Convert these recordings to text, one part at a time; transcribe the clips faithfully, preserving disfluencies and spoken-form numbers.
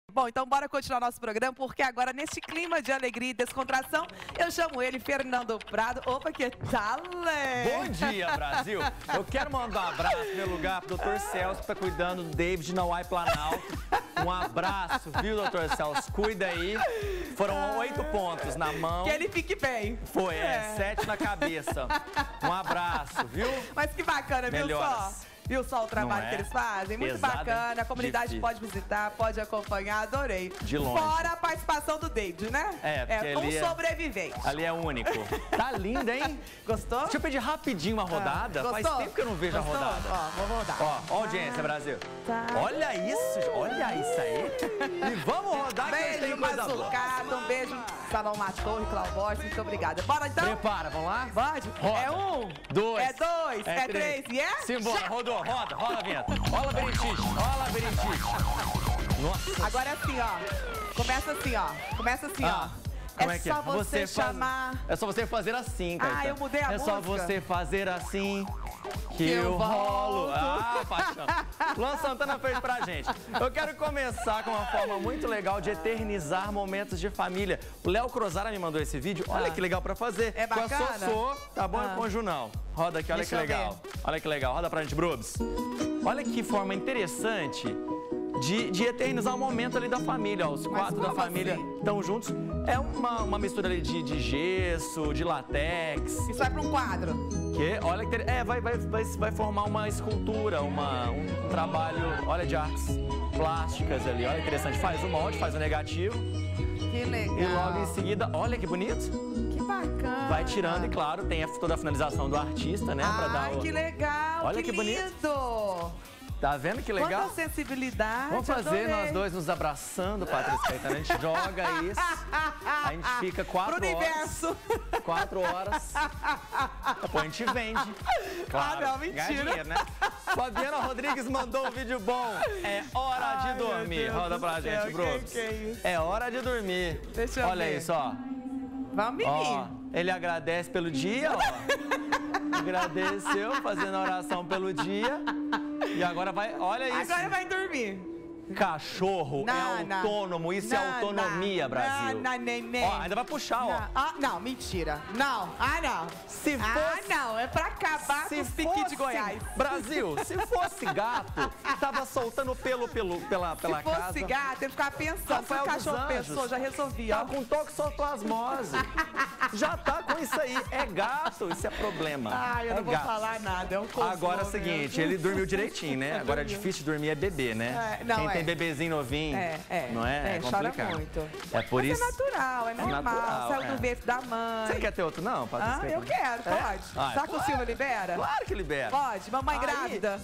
Bom, então bora continuar nosso programa, porque agora, nesse clima de alegria e descontração, eu chamo ele, Fernando Prado. Opa, que tal, né? Bom dia, Brasil! Eu quero mandar um abraço, em meu lugar, pro doutor Celso, que tá cuidando do David na Uai Planalto. Um abraço, viu, doutor Celso? Cuida aí. Foram oito pontos na mão. Que ele fique bem. Foi, é, é. sete na cabeça. Um abraço, viu? Mas que bacana, viu Melhoras. só? Viu só o trabalho é? que eles fazem? Muito Pesado, bacana. A comunidade difícil. pode visitar, pode acompanhar. Adorei. De longe. Fora a participação do David, né? É, porque é um ali é- sobrevivente. Ali é único. Tá linda, hein? Gostou? Deixa eu pedir rapidinho uma rodada. Ah, Faz gostou? tempo que eu não vejo Gostou? a rodada. Ó, vou rodar. Ó, ó a audiência, Brasil. Tá. Olha isso, olha isso aí. E vamos rodar que a gente tem Beijo, coisa boa. Mazucata. Um beijo, Salomar Torre, Cláudio Borges. Muito obrigada. Bora, então? Prepara, vamos lá? Pode? Roda. É um. Dois. É dois. É, É três. E é? Simbora, Já. rodou, roda, roda a vinheta. Ó, labirintite, ó, labirintite. Nossa. Agora é assim, ó. Começa assim, ó. Começa assim, Ah, ó. como É, é que só é? você, faz- chamar. É só você fazer assim, cara. Ah, eu mudei a É só música. você fazer assim que, Que eu eu rolo. volto. Ah, paixão. Luan Santana fez pra gente. Eu quero começar com uma forma muito legal de eternizar momentos de família. O Léo Crozara me mandou esse vídeo. Olha Ah. que legal pra fazer. É bacana? Com a Sossô, tá bom? Ah. E com o Junão. Roda aqui, olha Deixa que eu legal. Olha que legal. Roda pra gente, Brubs. Olha que forma interessante de, de eternizar o momento ali da família. Ó. Os quatro da como família assim? estão juntos. É uma, uma mistura ali de, de gesso, de látex. Isso vai pra um quadro. Que, olha que inter- é, vai, vai, vai, vai formar uma escultura, uma, um trabalho, olha, de artes plásticas ali. Olha que interessante. Faz o molde, faz o negativo. Que legal. E logo em seguida, olha que bonito. Que bacana. Vai tirando e, claro, tem a- toda a finalização do artista, né? Pra dar Ai, o... que legal. Olha que bonito. lindo. Tá vendo que legal? Quanta sensibilidade. Vamos fazer adorei. nós dois nos abraçando, Patrícia Caetano. A gente joga isso, a gente fica quatro Pro horas. universo. Quatro horas. Depois a gente vende. Claro, Ah, não, mentira. ganha dinheiro, né? Fabiana Rodrigues mandou um vídeo bom. É hora Ai, de meu dormir. Deus Roda do pra céu, gente, Bruno. que que é isso? É hora de dormir. Deixa eu Olha ver. isso, ó. Vamos, Ó, menino. ele agradece pelo dia, ó. Agradeceu, fazendo oração pelo dia. E agora vai, olha isso. Agora vai dormir. Cachorro Não, é não. autônomo, isso é Não, autonomia, não. Brasil. Não, não, neném. Ó, ainda vai puxar, ó. Não. Ah, não, mentira. Não. Ah, não. Se Ah, fosse- não. É pra acabar com os piquis de Goiás. Brasil, se fosse gato, tava soltando pelo, pelo pela, pela Se fosse casa. gato, eu ficava pensando. Se Rafael o dos cachorro Anjos. pensou, já resolvia. Tá com toxoplasmose. Já tá com isso aí. É gato, isso é problema. Ah, eu é não vou gato. falar nada. É um consolo Agora é o seguinte, mesmo. ele dormiu direitinho, né? Agora é difícil de dormir é bebê, né? É, não, Quem é. tem bebezinho novinho, É, é. não é? É, É chora complicado. muito. É por Mas isso. é natural, é normal. natural, Saiu é. do ventre da mãe. Você não quer ter outro, não, Patrícia? Ah, eu quero, É? pode. Ah, Será que o Silvio libera? Claro que libera. Pode, mamãe Aí- grávida.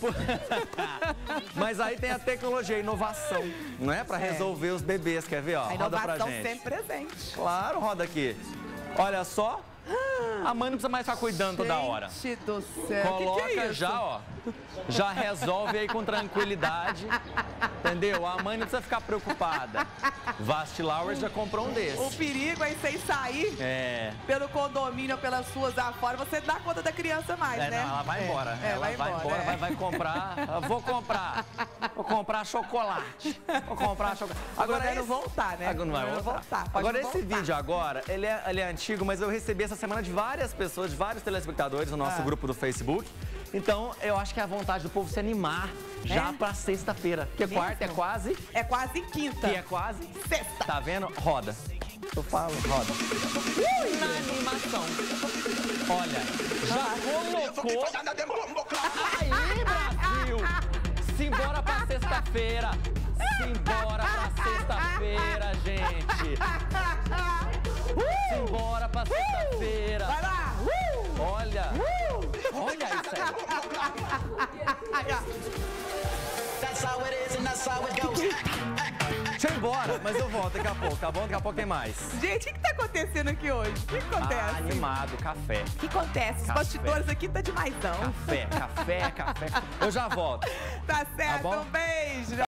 Mas aí tem a tecnologia, a inovação, não é? Pra É. resolver os bebês, quer ver? Ó, A roda pra inovação gente. sempre presente. Claro, roda aqui. Olha só. A mãe não precisa mais ficar cuidando toda hora. Gente do céu, Coloca que que é isso? já, ó. Já resolve aí com tranquilidade. Entendeu? A mãe não precisa ficar preocupada. Vast Flowers já comprou um O desse. perigo é sem sair É. pelo condomínio ou pelas ruas afora, você dá conta da criança mais, É, né? não, ela vai É, embora. É, ela vai embora. é. vai, vai comprar. Eu vou comprar. Vou comprar chocolate. Vou comprar chocolate. Agora é esse- não voltar, né? Agora não vai Agora voltar. voltar, pode Agora não esse voltar. vídeo agora, ele é, ele é antigo, mas eu recebi essa semana de várias pessoas, de vários telespectadores no nosso Ah. grupo do Facebook. Então, eu acho que é a vontade do povo se animar já É? pra sexta-feira. Porque Mesmo? quarta é quase, É quase quinta. que é quase... Sexta. Tá vendo? Roda. Eu falo, roda. Na animação. Olha, já colocou... Aí, Brasil! Simbora pra sexta-feira! Simbora pra sexta-feira, gente! Simbora pra sexta-feira! Vai lá! Uh! Olha! Uh! Olha isso aí! That's how it is and that's how it goes. Deixa eu ir embora, mas eu volto daqui a pouco, tá bom? Daqui a pouco tem mais. Gente, o que tá acontecendo aqui hoje? O que que acontece? Ah, animado, café. O que acontece? Os Café. bastidores aqui tá demais, não. Café, café, café. Eu já volto. Tá certo, bom? um beijo.